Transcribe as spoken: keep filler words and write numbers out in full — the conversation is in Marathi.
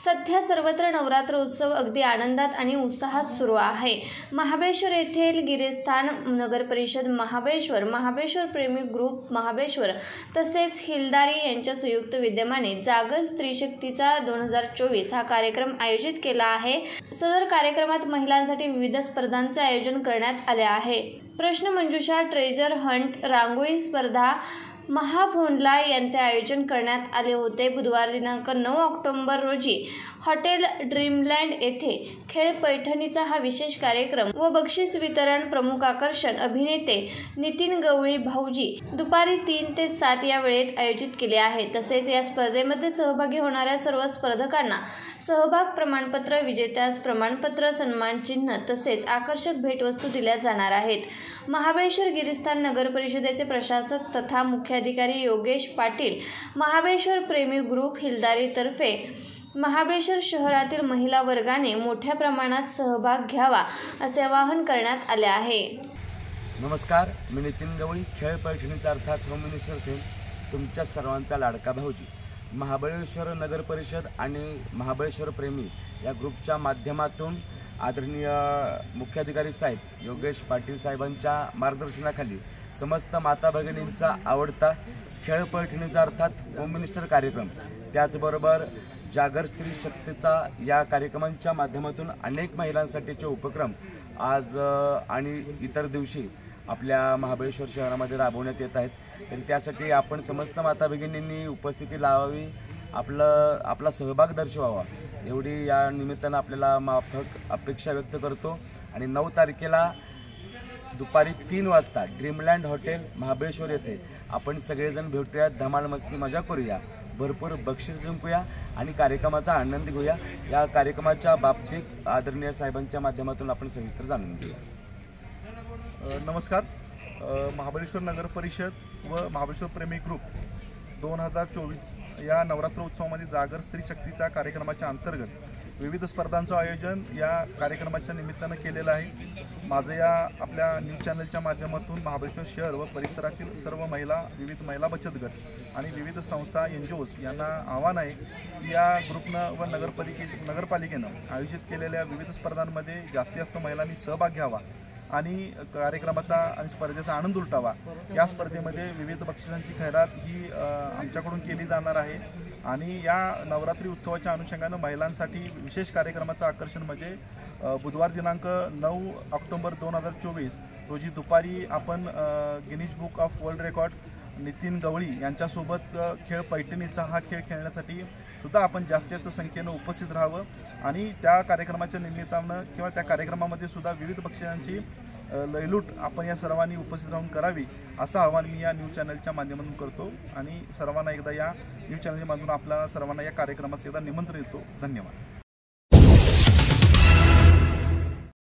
सध्या सर्वत्र नवरात्र उत्सव अगदी आनंदात आणि उत्साहात सुरू आहे। महाबळेश्वर येथील गिरीस्थान नगर परिषद महाबळेश्वर, महाबळेश्वर प्रेमी ग्रुप महाबळेश्वर तसेच हिलदारी यांच्या संयुक्त विद्यमाने जागर स्त्रीशक्तीचा दोन हजार चोवीस हा कार्यक्रम आयोजित केला आहे। सदर कार्यक्रमात महिलांसाठी विविध स्पर्धांचे आयोजन करण्यात आले आहे। प्रश्न मंजुषा, ट्रेजर हंट, रांगोळी स्पर्धा, महाभोंडला यांचे आयोजन करण्यात आले होते। बुधवार दिनांक नऊ ऑक्टोबर रोजी हॉटेल ड्रीमलँड येथे खेळ पैठणीचा हा विशेष कार्यक्रम व बक्षीस वितरण प्रमुख आकर्षण अभिनेते नितीन गवळी भाऊजी दुपारी तीन ते सात या वेळेत आयोजित केले आहे। तसेच या स्पर्धेमध्ये सहभागी होणाऱ्या सर्व स्पर्धकांना सहभाग प्रमाणपत्र, विजेत्यास प्रमाणपत्र, सन्मान चिन्ह तसेच आकर्षक भेटवस्तू दिल्या जाणार आहेत। महाबळेश्वर गिरीस्थान नगर परिषदेचे प्रशासक तथा मुख्याधिकारी योगेश पाटील, महाबळेश्वर प्रेमी ग्रुप हिलदारी तर्फे महाबळेश्वर शहरातील महिला वर्गाने मोठ्या प्रमाणात सहभाग घ्यावा असे आवाहन करण्यात आले आहे। नमस्कार, मी नितीन गवळी, खेळ पैठणीचा अर्थात होम मिनिस्टर फेम तुमच्या सर्वांचा लाडका भाऊजी। महाबळेश्वर नगर परिषद आणि महाबळेश्वर प्रेमी या ग्रुपच्या माध्यमातून आदरणीय मुख्याधिकारी साहेब योगेश पाटील साहेबांच्या मार्गदर्शनाखाली समस्त माता भगिनींचा आवडता खेळ पैठणीचा अर्थात होम मिनिस्टर कार्यक्रम, त्याचबरोबर जागर स्त्री शक्तीचा या कार्यक्रमांच्या माध्यमातून अनेक महिलांसाठीचे उपक्रम आज आणि इतर दिवशी आपल्या महाबळेश्वर शहरामध्ये राबवण्यात येत आहेत। तरी त्यासाठी आपण समस्त माता भगिनींनी उपस्थिती लावावी, आपलं आपला सहभाग दर्शवावा एवढी या निमित्तानं आपल्याला माफक अपेक्षा व्यक्त करतो। आणि नऊ तारखेला दुपारी तीन वाजता ड्रीमलँड हॉटेल महाबळेश्वर येथे आपण सगळेजण भेटूया, धमाल मस्ती मजा करूया, भरपूर बक्षीस जिंकूया आणि कार्यक्रमाचा आनंद घेऊया। या कार्यक्रमाच्या बाबतीत आदरणीय साहेबांच्या माध्यमातून आपण सविस्तर जाणून घेऊया। नमस्कार, महाबळेश्वर नगर परिषद व महाबळेश्वर प्रेमी ग्रुप दोन हजार चोवीस या नवरात्र उत्सवामध्ये जागर स्त्री शक्तीच्या कार्यक्रमाच्या अंतर्गत विविध स्पर्धांचं आयोजन या कार्यक्रमाच्या निमित्तानं केलेलं आहे। माझं या आपल्या न्यूज चॅनलच्या माध्यमातून महाबळेश्वर शहर व परिसरातील सर्व महिला, विविध महिला बचत गट आणि विविध संस्था, एन जी ओज यांना आव्हान आहे की या ग्रुपनं व नगरपालिके नगरपालिकेनं आयोजित केलेल्या विविध स्पर्धांमध्ये जास्तीत जास्त महिलांनी सहभाग घ्यावा आणि कार्यक्रमाचा आणि स्पर्धेचा आनंद लुटावा। या स्पर्धेमध्ये विविध बक्षिसांची खैरात ही आमच्याकडून केली जाणार आहे आणि या नवरात्री उत्सवाच्या अनुषंगानं महिलांसाठी विशेष कार्यक्रमाचं आकर्षण म्हणजे बुधवार दिनांक नऊ ऑक्टोबर दोन हजार चोवीस रोजी दुपारी आपण Guinness book of world record Nitin Gawali यांच्यासोबत खेळ पैठणीचा हा खेळ खेळण्यासाठी सुद्धा आपण जास्तीत संख्येनं उपस्थित राहावं आणि त्या कार्यक्रमाच्या निमित्तानं किंवा त्या कार्यक्रमामध्ये सुद्धा विविध बक्षिसांची लयलूट आपण या सर्वांनी उपस्थित राहून करावी असं आवाहन मी या न्यूज चॅनलच्या माध्यमातून करतो आणि सर्वांना एकदा या न्यूज चॅनलच्या माध्यमातून आपल्या सर्वांना या कार्यक्रमाचं एकदा निमंत्रण देतो। धन्यवाद।